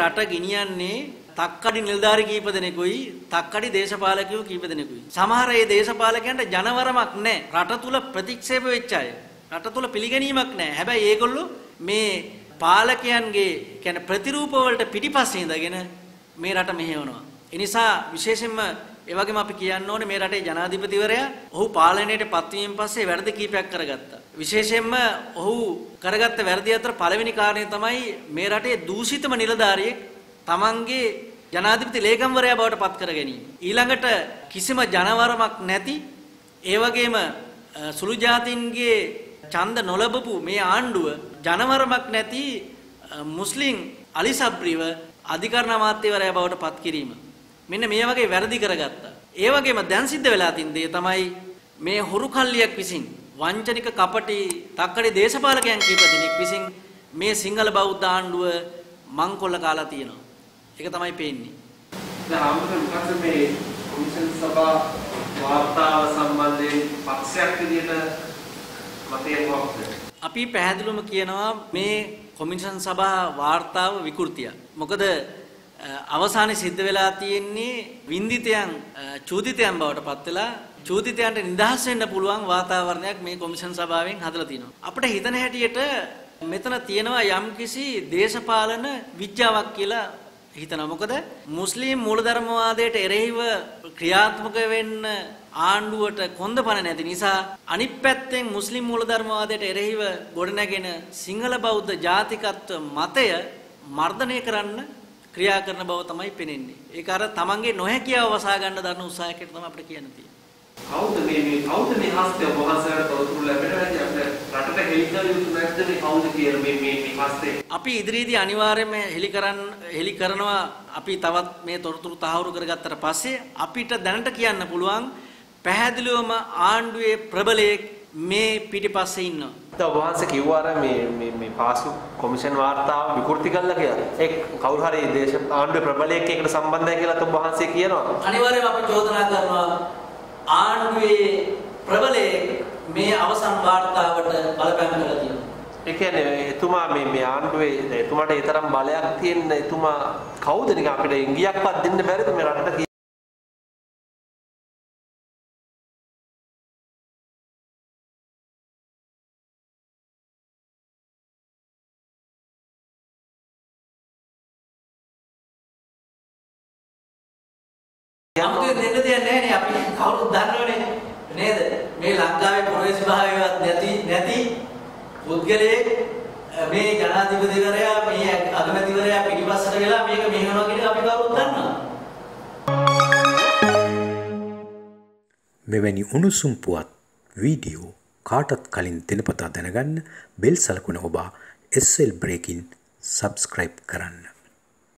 රට ගෙනියන්නේ තක්කඩි නිලධාරි කීප දෙනෙකුයි තක්කඩි දේශපාලකයෝ කීප දෙනෙකුයි. සමහර ඒ දේශපාලකයන්ට ජනවරමක් නැහැ. රට තුල ප්‍රතික්ෂේප වෙච්ච අය. රට තුල පිළිගැනීමක් නැහැ. හැබැයි ඒගොල්ලෝ මේ පාලකයන්ගේ කියන්නේ ප්‍රතිරූප වලට පිටිපස්සේ ඉඳගෙන මේ රට මෙහෙවනවා. ඒ නිසා විශේෂයෙන්ම ඒ වගේම අපි කියන්න ඕනේ මේ රටේ ජනාධිපතිවරයා ඔහු පාලනයට පත්වීමෙන් පස්සේ වැරදි කීපයක් කරගත්තා. විශේෂයෙන්ම ඔහු කරගත්ත වැරදි අතර පළවෙනි කාරණය තමයි මේ රටේ දූෂිතම නිලධාරියෙක් තමන්ගේ ජනාධිපති ලේකම්වරයා බවට පත් කර ගැනීම. ඊළඟට කිසිම ජනවරමක් නැති ඒ වගේම සුළු ජාතීන්ගේ ඡන්ද නොලබපු මේ ආණ්ඩුව ජනවරමක් නැති මුස්ලිම් අලි සබ්රිව අධිකරණ අමාත්‍යවරයා බවට පත් කිරීම. මෙන්න මේ වගේ වැරදි කරගත්තා. ඒ වගේම දැන් සිද්ධ වෙලා තින් දේ තමයි මේ හොරු කල්ලියක් විසින් වංචනික කපටි තක්කඩි දේශපාලකයන් කීප දෙනෙක් විසින් මේ සිංහල බෞද්ධ ආණ්ඩුව මංකොල්ල කාලා තියෙනවා. ඒක තමයි පේන්නේ. දැන් ආමුදේ මොකද මේ කොමිෂන් සභා වාර්තාව සම්බන්ධයෙන් පක්ෂයක් විදිහට මතයක් මොකක්ද? අපි පැහැදිලිවම කියනවා මේ කොමිෂන් සභා වාර්තාව විකෘතියක්. මොකද අවසානයේ සිද්ධ වෙලා තියෙන්නේ වින්දිතයන් චූදිතයන් බවට පත් වෙලා චූදිතයන්ට නිදහස් වෙන්න පුළුවන් වාතාවරණයක් මේ කොමිෂන් සභාවෙන් හදලා තිනවා. අපිට හිතන හැටියට මෙතන තියෙනවා යම්කිසි දේශපාලන විද්‍යාවක් කියලා හිතනවා. මොකද මුස්ලිම් මූලධර්මවාදයට එරෙහිව ක්‍රියාත්මක වෙන්න ආණ්ඩුවට කොන්දපණ නැති නිසා අනිත් පැත්තෙන් මුස්ලිම් මූලධර්මවාදයට එරෙහිව ගොඩනැගෙන සිංහල බෞද්ධ ජාතිකත්ව මතය මර්ධනය කරන්න ක්‍රියා කරන බව තමයි පෙනෙන්නේ. ඒක අර තමන්ගේ නොහැකියාව වසා ගන්න දරන උත්සාහයකට තමයි අපිට කියන්න තියෙන්නේ. කවුද මේ හස්තය වහන්සේට තොරතුරු ලැබෙනවා රටට හෙළිකර යුතු නැද්ද මේ කවුද කියන මේ හස්තේ? අපි ඉදිරියේදී අනිවාර්යයෙන්ම හෙළි කරනවා. අපි තවත් මේ තොරතුරු තහවුරු කරගත්තට පස්සේ අපිට දැනට කියන්න පුළුවන් පැහැදිලිවම ආණ්ඩුවේ ප්‍රබලයෙක් මේ පිටිපස්සේ ඉන්නවා. දැන් වහන්සේ කිව්වා අර මේ පාසු කොමිෂන් වාර්තාව විකෘති කළා කියලා. ඒ කවුරු හරි දේශ ආණ්ඩුවේ ප්‍රබලයෙක් එකට සම්බන්ධයි කියලා ඔබ වහන්සේ කියනවා. අනිවාර්යයෙන්ම අපි චෝදනා කරනවා ආණ්ඩුවේ ප්‍රබලයෙක් මේ අවසන් වාර්තාවට බලපෑම් කළා කියලා. ඒ කියන්නේ එතුමා මේ ආණ්ඩුවේ එතුමාට ඒ තරම් බලයක් තියෙන එතුමා කවුද නිකන් අපිට ඉංගියක්වත් දෙන්න බැරිද මේ රටට? අපිට දෙන්න දෙයක් නැහැ නේ. අපි කවුරුත් දන්නවනේ නේද? මේ ලංකාවේ ප්‍රවේශ භාවයවත් නැති පුද්ගලයෙක් මේ ජනාධිපතිවරයා මේ අගමැතිවරයා පිටිපස්සට වෙලා මේක මෙහෙවනවා කියන එක අපි කවුරුත් දන්නවා. මෙවැනි උණුසුම් පුවත් වීඩියෝ කාටත් කලින් දිනපතා දැනගන්න බෙල් සලකුණ ඔබ SL Breaking subscribe කරන්න.